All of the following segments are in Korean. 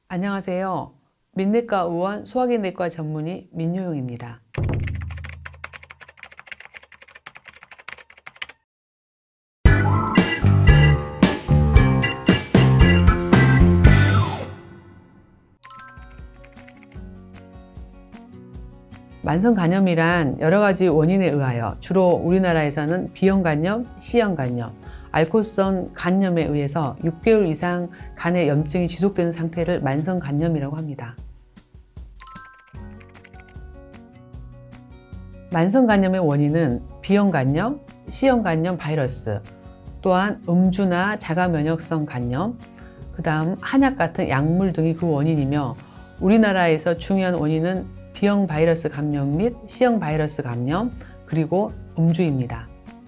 안녕하세요. 민내과 의원 소화기내과 전문의 민효영입니다. 만성간염이란 여러 가지 원인에 의하여 주로 우리나라에서는 B형간염, C형간염, 알코올성 간염에 의해서 6개월 이상 간에 염증이 지속되는 상태를 만성간염이라고 합니다. 만성간염의 원인은 B형간염, C형간염 바이러스, 또한 음주나 자가면역성 간염, 그 다음 한약 같은 약물 등이 그 원인이며, 우리나라에서 중요한 원인은 B형 바이러스 감염 및 C형 바이러스 감염, 그리고 음주입니다.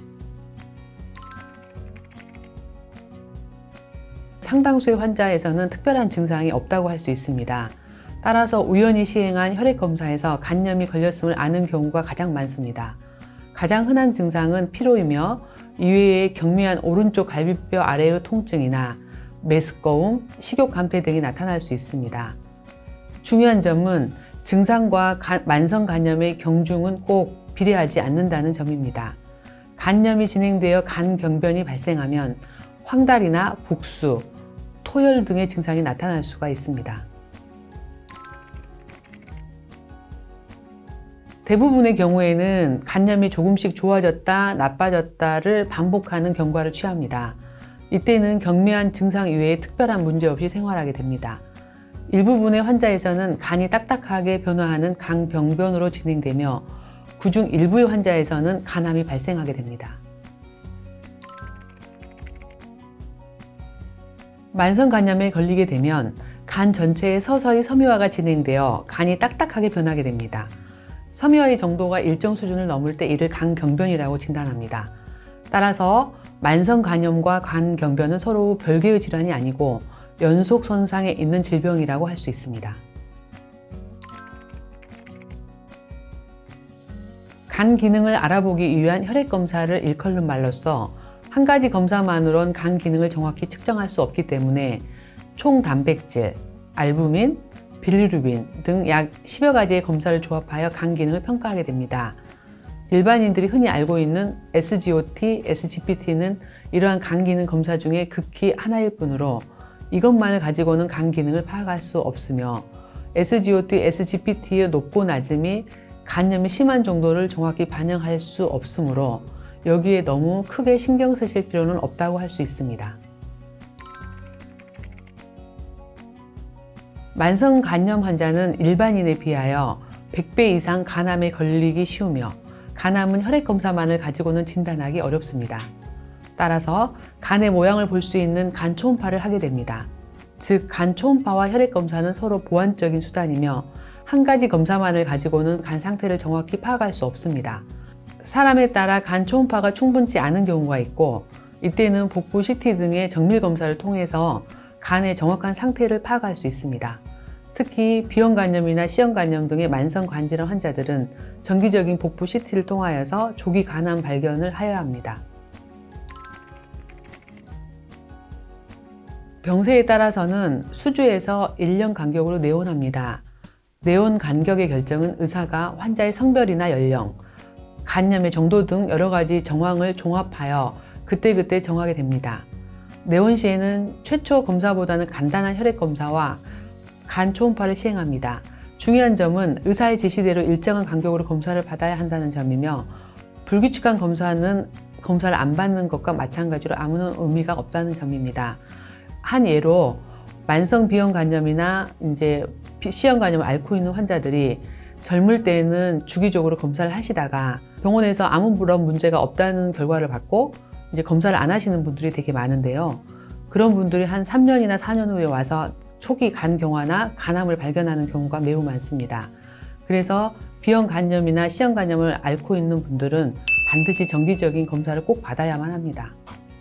상당수의 환자에서는 특별한 증상이 없다고 할 수 있습니다. 따라서 우연히 시행한 혈액검사에서 간염이 걸렸음을 아는 경우가 가장 많습니다. 가장 흔한 증상은 피로이며, 이외에 경미한 오른쪽 갈비뼈 아래의 통증이나 메스꺼움, 식욕 감퇴 등이 나타날 수 있습니다. 중요한 점은 증상과 만성간염의 경중은 꼭 비례하지 않는다는 점입니다. 간염이 진행되어 간경변이 발생하면 황달이나 복수, 토열 등의 증상이 나타날 수가 있습니다. 대부분의 경우에는 간염이 조금씩 좋아졌다, 나빠졌다를 반복하는 경과를 취합니다. 이때는 경미한 증상 이외에 특별한 문제 없이 생활하게 됩니다. 일부분의 환자에서는 간이 딱딱하게 변화하는 간병변으로 진행되며, 그중 일부의 환자에서는 간암이 발생하게 됩니다. 만성간염에 걸리게 되면 간 전체에 서서히 섬유화가 진행되어 간이 딱딱하게 변하게 됩니다. 섬유화의 정도가 일정 수준을 넘을 때 이를 간경변이라고 진단합니다. 따라서 만성간염과 간경변은 서로 별개의 질환이 아니고 연속 손상에 있는 질병이라고 할 수 있습니다. 간 기능을 알아보기 위한 혈액검사를 일컬는 말로써 한 가지 검사만으론 간 기능을 정확히 측정할 수 없기 때문에 총 단백질, 알부민, 빌리루빈 등 약 10여 가지의 검사를 조합하여 간 기능을 평가하게 됩니다. 일반인들이 흔히 알고 있는 SGOT, SGPT는 이러한 간 기능 검사 중에 극히 하나일 뿐으로 이것만을 가지고는 간 기능을 파악할 수 없으며, SGOT, SGPT의 높고 낮음이 간염이 심한 정도를 정확히 반영할 수 없으므로 여기에 너무 크게 신경 쓰실 필요는 없다고 할 수 있습니다. 만성간염 환자는 일반인에 비하여 100배 이상 간암에 걸리기 쉬우며, 간암은 혈액검사만을 가지고는 진단하기 어렵습니다. 따라서 간의 모양을 볼 수 있는 간 초음파를 하게 됩니다. 즉, 간 초음파와 혈액검사는 서로 보완적인 수단이며, 한 가지 검사만을 가지고는 간 상태를 정확히 파악할 수 없습니다. 사람에 따라 간 초음파가 충분치 않은 경우가 있고, 이때는 복부 CT 등의 정밀 검사를 통해서 간의 정확한 상태를 파악할 수 있습니다. 특히 B형 간염이나 C형 간염 등의 만성 관질환 환자들은 정기적인 복부 CT를 통하여서 조기 간암 발견을 하여야 합니다. 병세에 따라서는 수주에서 1년 간격으로 내원합니다. 내원 간격의 결정은 의사가 환자의 성별이나 연령, 간염의 정도 등 여러 가지 정황을 종합하여 그때그때 정하게 됩니다. 내원 시에는 최초 검사보다는 간단한 혈액검사와 간 초음파를 시행합니다. 중요한 점은 의사의 지시대로 일정한 간격으로 검사를 받아야 한다는 점이며, 불규칙한 검사는 검사를 안 받는 것과 마찬가지로 아무런 의미가 없다는 점입니다. 한 예로 만성 B형 간염이나 C형 간염을 앓고 있는 환자들이 젊을 때에는 주기적으로 검사를 하시다가 병원에서 아무런 문제가 없다는 결과를 받고 검사를 안 하시는 분들이 되게 많은데요. 그런 분들이 한 3년이나 4년 후에 와서 초기 간경화나 간암을 발견하는 경우가 매우 많습니다. 그래서 B형 간염이나 C형 간염을 앓고 있는 분들은 반드시 정기적인 검사를 꼭 받아야만 합니다.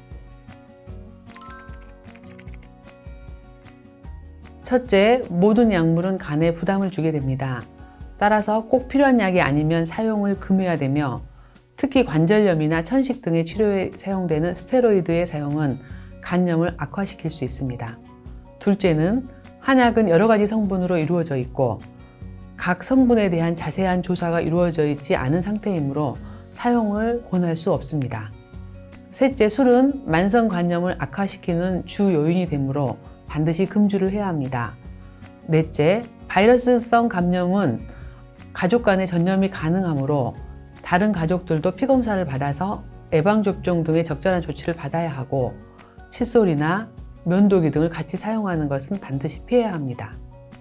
첫째, 모든 약물은 간에 부담을 주게 됩니다. 따라서 꼭 필요한 약이 아니면 사용을 금해야 되며, 특히 관절염이나 천식 등의 치료에 사용되는 스테로이드의 사용은 간염을 악화시킬 수 있습니다. 둘째는 한약은 여러 가지 성분으로 이루어져 있고 각 성분에 대한 자세한 조사가 이루어져 있지 않은 상태이므로 사용을 권할 수 없습니다. 셋째, 술은 만성관념을 악화시키는 주 요인이 되므로 반드시 금주를 해야 합니다. 넷째, 바이러스성 감염은 가족 간의 전염이 가능하므로 다른 가족들도 피검사를 받아서 예방접종 등의 적절한 조치를 받아야 하고 칫솔이나 면도기 등을 같이 사용하는 것은 반드시 피해야 합니다.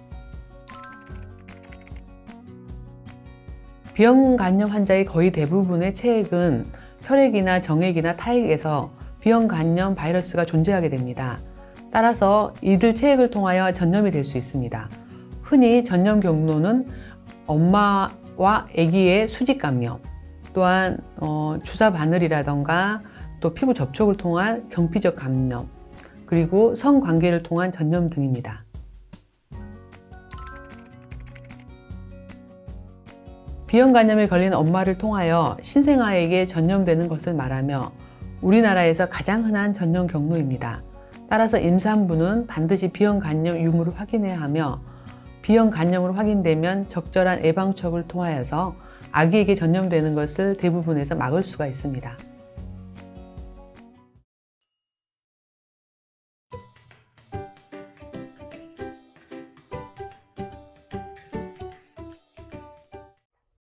비형간염 환자의 거의 대부분의 체액은 혈액이나 정액이나 타액에서 비형간염 바이러스가 존재하게 됩니다. 따라서 이들 체액을 통하여 전염이 될 수 있습니다. 흔히 전염 경로는 엄마와 아기의 수직 감염, 또한 주사 바늘이라던가 또 피부 접촉을 통한 경피적 감염, 그리고 성관계를 통한 전염 등입니다. 비형간염에 걸린 엄마를 통하여 신생아에게 전염되는 것을 말하며 우리나라에서 가장 흔한 전염 경로입니다. 따라서 임산부는 반드시 비형간염 유무를 확인해야 하며 비형간염으로 확인되면 적절한 예방접종을 통하여서 아기에게 전염되는 것을 대부분에서 막을 수가 있습니다.